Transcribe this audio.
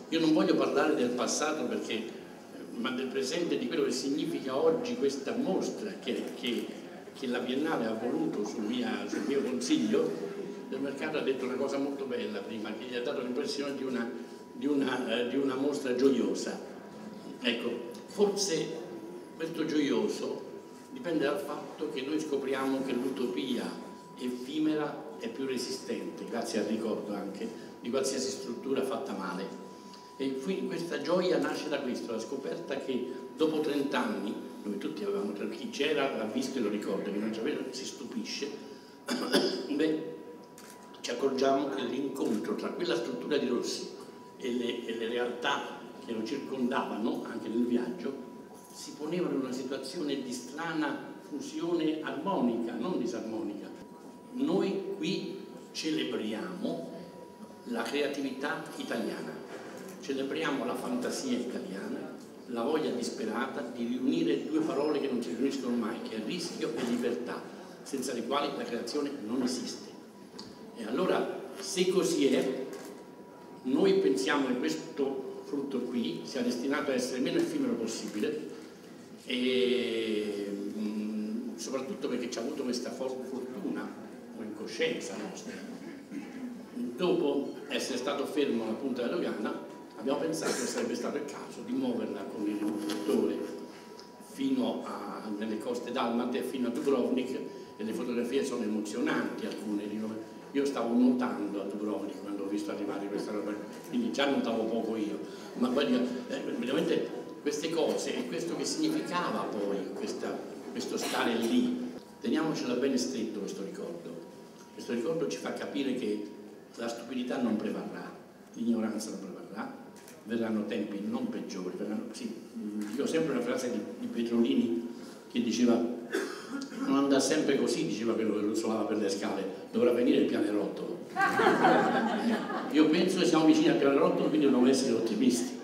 Io non voglio parlare del passato ma del presente, di quello che significa oggi questa mostra che la Biennale ha voluto sul mio consiglio. Del mercato ha detto una cosa molto bella prima, che gli ha dato l'impressione di una mostra gioiosa. Ecco, forse questo gioioso dipende dal fatto che noi scopriamo che l'utopia effimera è più resistente, grazie al ricordo anche di qualsiasi struttura fatta male. E quindi questa gioia nasce da questo, la scoperta che dopo 30 anni, dove tutti avevamo, chi c'era l'ha visto e lo ricorda, chi non c'aveva si stupisce, beh, ci accorgiamo che l'incontro tra quella struttura di Rossi e le realtà che lo circondavano, anche nel viaggio, si ponevano in una situazione di strana fusione armonica, non disarmonica. Noi qui celebriamo la creatività italiana, celebriamo la fantasia italiana, la voglia disperata di riunire due parole che non si riuniscono mai, che è rischio e libertà, senza le quali la creazione non esiste. E allora, se così è, noi pensiamo che questo frutto qui sia destinato a essere meno effimero possibile, e soprattutto perché ci ha avuto questa fortuna o incoscienza nostra. Dopo essere stato fermo alla punta della dogana, abbiamo pensato che sarebbe stato il caso di muoverla con il riproduttore fino nelle coste dalmate, fino a Dubrovnik, e le fotografie sono emozionanti alcune. Io stavo nuotando a Dubrovnik quando ho visto arrivare questa roba, quindi già nuotavo poco io, ma poi veramente queste cose e questo che significava poi questo stare lì. Teniamocela bene stretto questo ricordo ci fa capire che la stupidità non prevarrà, l'ignoranza non prevarrà, verranno tempi non peggiori, dico sempre una frase di Petrolini che diceva: non andrà sempre così, diceva quello che ruzzolava per le scale, dovrà venire il pianerottolo. Io penso che siamo vicini al pianerottolo, quindi dobbiamo essere ottimisti.